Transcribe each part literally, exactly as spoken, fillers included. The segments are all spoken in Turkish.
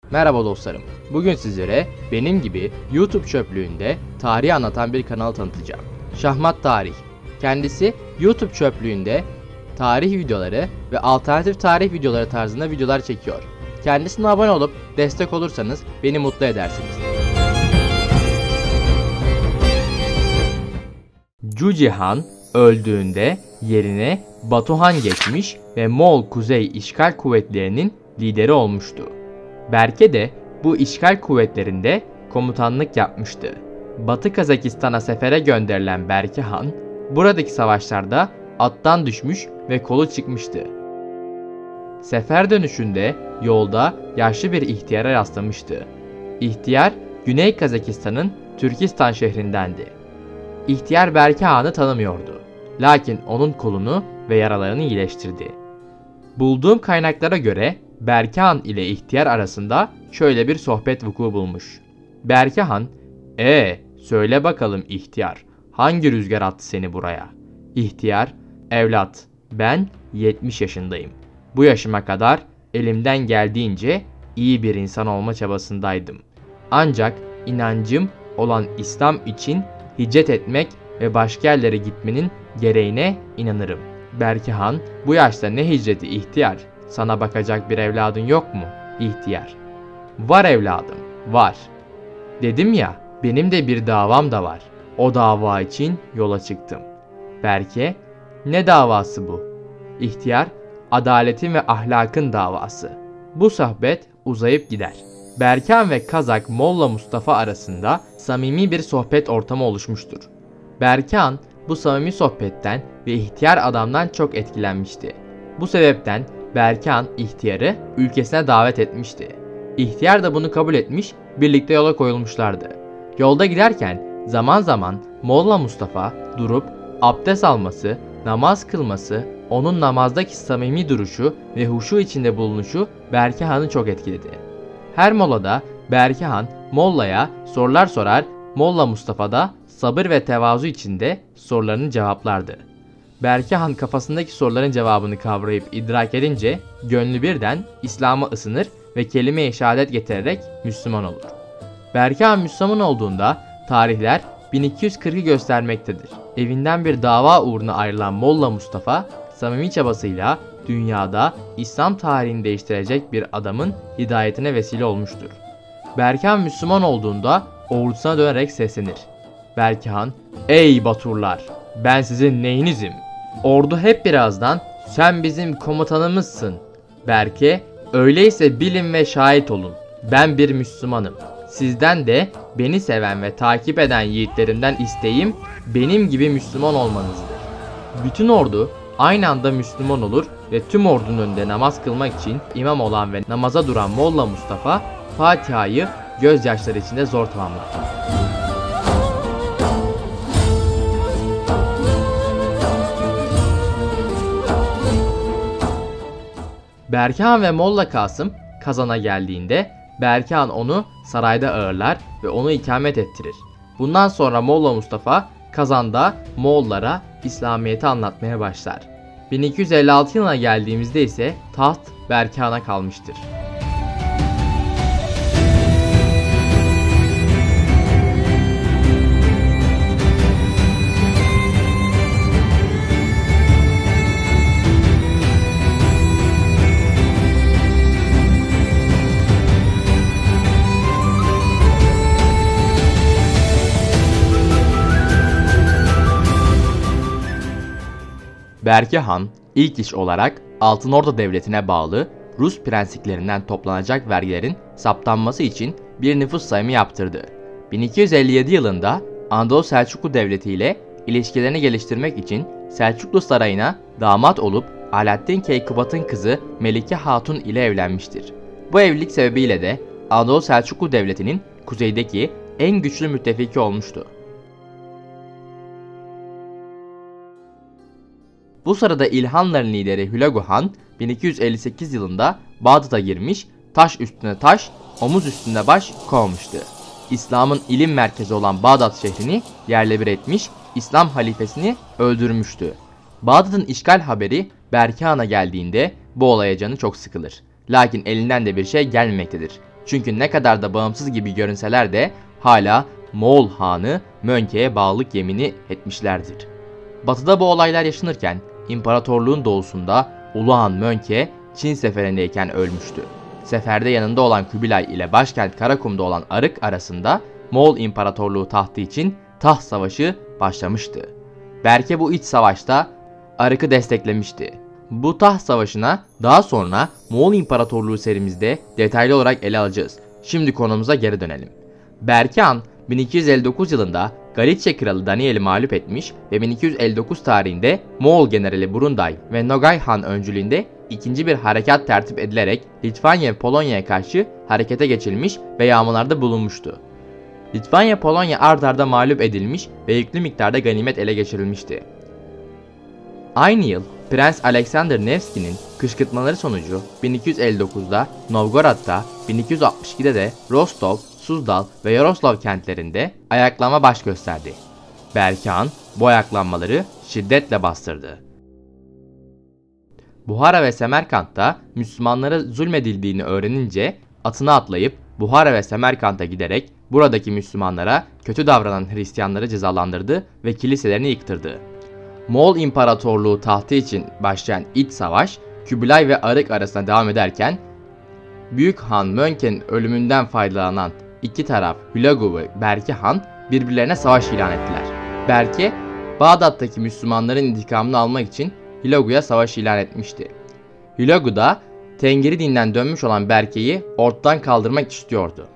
Merhaba dostlarım. Bugün sizlere benim gibi YouTube çöplüğünde tarihi anlatan bir kanal tanıtacağım. Şahmat Tarih. Kendisi YouTube çöplüğünde tarih videoları ve alternatif tarih videoları tarzında videolar çekiyor. Kendisine abone olup destek olursanız beni mutlu edersiniz. Cuci Han öldüğünde yerine Batu Han geçmiş ve Moğol Kuzey İşgal Kuvvetleri'nin lideri olmuştu. Berke de bu işgal kuvvetlerinde komutanlık yapmıştı. Batı Kazakistan'a sefere gönderilen Berke Han, buradaki savaşlarda attan düşmüş ve kolu çıkmıştı. Sefer dönüşünde yolda yaşlı bir ihtiyara rastlamıştı. İhtiyar, Güney Kazakistan'ın Türkistan şehrindendi. İhtiyar Berke Han'ı tanımıyordu. Lakin onun kolunu ve yaralarını iyileştirdi. Bulduğum kaynaklara göre Berke Han ile ihtiyar arasında şöyle bir sohbet vuku bulmuş. Berke Han, "Ee, söyle bakalım ihtiyar, hangi rüzgar attı seni buraya?" İhtiyar, "Evlat, ben yetmiş yaşındayım. Bu yaşıma kadar elimden geldiğince iyi bir insan olma çabasındaydım. Ancak inancım olan İslam için hicret etmek ve başka yerlere gitmenin gereğine inanırım." Berke Han, "Bu yaşta ne hicreti ihtiyar? Sana bakacak bir evladın yok mu?" İhtiyar, "Var evladım, var. Dedim ya, benim de bir davam da var. O dava için yola çıktım." Berke, "Ne davası bu?" İhtiyar, "Adaletin ve ahlakın davası." Bu sohbet uzayıp gider. Berke Han ve Kazak Molla Mustafa arasında samimi bir sohbet ortamı oluşmuştur. Berke Han bu samimi sohbetten ve ihtiyar adamdan çok etkilenmişti. Bu sebepten Berke Han ihtiyarı ülkesine davet etmişti. İhtiyar da bunu kabul etmiş, birlikte yola koyulmuşlardı. Yolda giderken zaman zaman Molla Mustafa durup abdest alması, namaz kılması, onun namazdaki samimi duruşu ve huşu içinde bulunuşu Berke Han'ı çok etkiledi. Her molada Berke Han Molla'ya sorular sorar, Molla Mustafa da sabır ve tevazu içinde sorularını cevaplardı. Berke Han kafasındaki soruların cevabını kavrayıp idrak edince gönlü birden İslam'a ısınır ve kelime-i şehadet getirerek Müslüman olur. Berke Han Müslüman olduğunda tarihler bin iki yüz kırkı göstermektedir. Evinden bir dava uğruna ayrılan Molla Mustafa samimi çabasıyla dünyada İslam tarihini değiştirecek bir adamın hidayetine vesile olmuştur. Berke Han Müslüman olduğunda ordusuna dönerek seslenir. Berke Han, "Ey Baturlar, ben sizin neyinizim?" Ordu hep birazdan, "Sen bizim komutanımızsın." Berke, "Öyleyse bilin ve şahit olun. Ben bir Müslümanım. Sizden de beni seven ve takip eden yiğitlerimden isteğim benim gibi Müslüman olmanızdır." Bütün ordu aynı anda Müslüman olur ve tüm ordunun önünde namaz kılmak için imam olan ve namaza duran Molla Mustafa Fatiha'yı gözyaşları içinde zor tamamlar. Berke Han ve Molla Kasım Kazan'a geldiğinde Berke Han onu sarayda ağırlar ve onu ikamet ettirir. Bundan sonra Molla Mustafa Kazan'da Moğollara İslamiyet'i anlatmaya başlar. bin iki yüz elli altı yılına geldiğimizde ise taht Berke Han'a kalmıştır. Berke Han ilk iş olarak Altınordu Devleti'ne bağlı Rus prensiklerinden toplanacak vergilerin saptanması için bir nüfus sayımı yaptırdı. bin iki yüz elli yedi yılında Anadolu Selçuklu Devleti ile ilişkilerini geliştirmek için Selçuklu Sarayı'na damat olup Alaaddin Keykubat'ın kızı Melike Hatun ile evlenmiştir. Bu evlilik sebebiyle de Anadolu Selçuklu Devleti'nin kuzeydeki en güçlü müttefiki olmuştu. Bu sırada İlhanların lideri Hulagu Han bin iki yüz elli sekiz yılında Bağdat'a girmiş, taş üstüne taş, omuz üstüne baş koymuştu. İslam'ın ilim merkezi olan Bağdat şehrini yerle bir etmiş, İslam halifesini öldürmüştü. Bağdat'ın işgal haberi Berke Han'a geldiğinde bu olaya canı çok sıkılır. Lakin elinden de bir şey gelmemektedir. Çünkü ne kadar da bağımsız gibi görünseler de hala Moğol Hanı Mönke'ye bağlılık yemini etmişlerdir. Batıda bu olaylar yaşanırken imparatorluğun doğusunda Ulu Han Mönke Çin seferindeyken ölmüştü. Seferde yanında olan Kubilay ile başkent Karakum'da olan Arık arasında Moğol İmparatorluğu tahtı için taht savaşı başlamıştı. Berke bu iç savaşta Arık'ı desteklemişti. Bu taht savaşına daha sonra Moğol İmparatorluğu serimizde detaylı olarak ele alacağız. Şimdi konumuza geri dönelim. Berke Han bin iki yüz elli dokuz yılında Galicia kralı Daniel'i mağlup etmiş ve bin iki yüz elli dokuz tarihinde Moğol generali Burunday ve Nogay Han öncülüğünde ikinci bir harekat tertip edilerek Litvanya ve Polonya'ya karşı harekete geçilmiş ve yağmalarda bulunmuştu. Litvanya Polonya ard arda mağlup edilmiş ve yüklü miktarda ganimet ele geçirilmişti. Aynı yıl Prens Alexander Nevski'nin kışkırtmaları sonucu bin iki yüz elli dokuzda Novgorod'da, bin iki yüz altmış ikide de Rostov, Suzdal ve Yaroslav kentlerinde ayaklama baş gösterdi. Berke Han bu ayaklanmaları şiddetle bastırdı. Buhara ve Semerkant'ta Müslümanlara zulmedildiğini öğrenince atına atlayıp Buhara ve Semerkant'a giderek buradaki Müslümanlara kötü davranan Hristiyanları cezalandırdı ve kiliselerini yıktırdı. Moğol İmparatorluğu tahtı için başlayan iç savaş Kubilay ve Arık arasında devam ederken Büyük Han Mönke'nin ölümünden faydalanan iki taraf Hulagu ve Berke Han birbirlerine savaş ilan ettiler. Berke, Bağdat'taki Müslümanların intikamını almak için Hulagu'ya savaş ilan etmişti. Hulagu da Tengri dinden dönmüş olan Berke'yi ortadan kaldırmak istiyordu.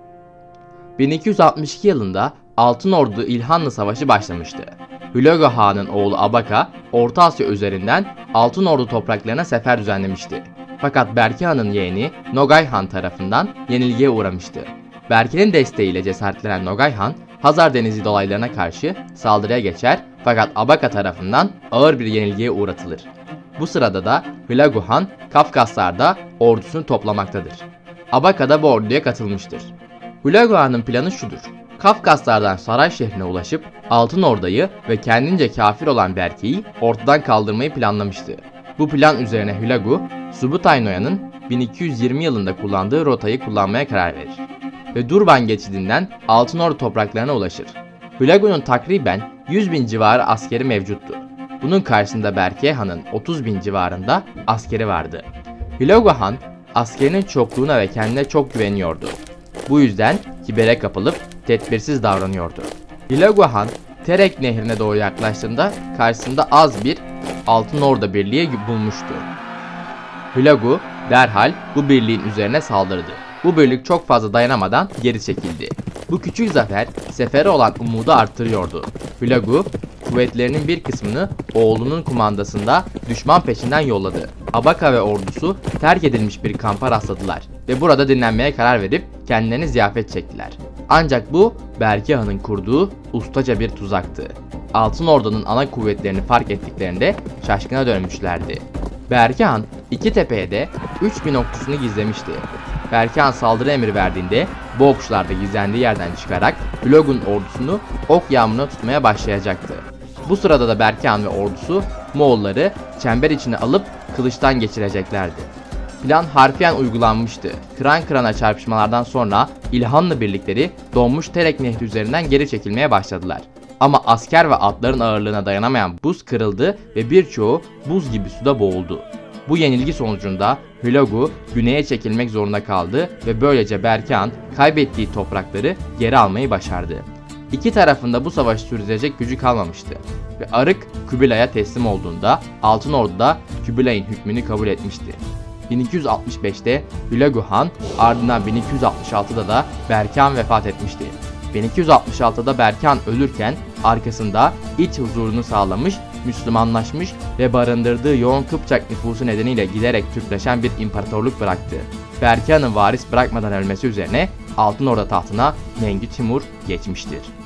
bin iki yüz altmış iki yılında Altın Ordu İlhanlı Savaşı başlamıştı. Hulagu Han'ın oğlu Abaka, Orta Asya üzerinden Altın Ordu topraklarına sefer düzenlemişti. Fakat Berke Han'ın yeğeni Nogay Han tarafından yenilgiye uğramıştı. Berke'nin desteğiyle cesaretlenen Nogay Han, Hazar Denizi dolaylarına karşı saldırıya geçer fakat Abaka tarafından ağır bir yenilgiye uğratılır. Bu sırada da Hulagu Han, Kafkaslar'da ordusunu toplamaktadır. Abaka da bu orduya katılmıştır. Hulagu Han'ın planı şudur: Kafkaslardan saray şehrine ulaşıp Altın Ordu'yu ve kendince kafir olan Berke'yi ortadan kaldırmayı planlamıştı. Bu plan üzerine Hulagu, Subutay Noyan'ın bin iki yüz yirmi yılında kullandığı rotayı kullanmaya karar verir ve Durban geçidinden Altın Ordu topraklarına ulaşır. Hulagu'nun takriben yüz bin civarı askeri mevcuttu. Bunun karşısında Berke Han'ın otuz bin civarında askeri vardı. Hulagu Han askerinin çokluğuna ve kendine çok güveniyordu. Bu yüzden kibere kapılıp tedbirsiz davranıyordu. Hulagu Han Terek Nehri'ne doğru yaklaştığında karşısında az bir Altın Ordu birliği bulmuştu. Hulagu derhal bu birliğin üzerine saldırdı. Bu birlik çok fazla dayanamadan geri çekildi. Bu küçük zafer sefere olan umudu arttırıyordu. Hulagu kuvvetlerinin bir kısmını oğlunun kumandasında düşman peşinden yolladı. Abaka ve ordusu terk edilmiş bir kampa rastladılar ve burada dinlenmeye karar verip kendilerine ziyafet çektiler. Ancak bu Berke Han'ın kurduğu ustaca bir tuzaktı. Altın Ordu'nun ana kuvvetlerini fark ettiklerinde şaşkına dönmüşlerdi. Berke Han iki tepeye de üç bin okçusunu gizlemişti. Berke Han saldırı emri verdiğinde bu okçular da gizlendiği yerden çıkarak Hulagu'nun ordusunu ok yağmuruna tutmaya başlayacaktı. Bu sırada da Berke Han ve ordusu Moğolları çember içine alıp kılıçtan geçireceklerdi. Plan harfiyen uygulanmıştı. Kıran kırana çarpışmalardan sonra İlhanlı birlikleri donmuş Terek Nehri üzerinden geri çekilmeye başladılar. Ama asker ve atların ağırlığına dayanamayan buz kırıldı ve birçoğu buz gibi suda boğuldu. Bu yenilgi sonucunda Hulagu güneye çekilmek zorunda kaldı ve böylece Berke Han kaybettiği toprakları geri almayı başardı. İki tarafında bu savaşı sürdürecek gücü kalmamıştı ve Arık Kubilay'a teslim olduğunda Altın Ordu da Kubilay'ın hükmünü kabul etmişti. bin iki yüz altmış beşte Hulagu Han, ardından bin iki yüz altmış altıda da Berke Han vefat etmişti. bin iki yüz altmış altıda Berke Han ölürken arkasında iç huzurunu sağlamış, Müslümanlaşmış ve barındırdığı yoğun Kıpçak nüfusu nedeniyle giderek Türkleşen bir imparatorluk bıraktı. Berke Han'ın varis bırakmadan ölmesi üzerine Altın Ordu tahtına Mengü Timur geçmiştir.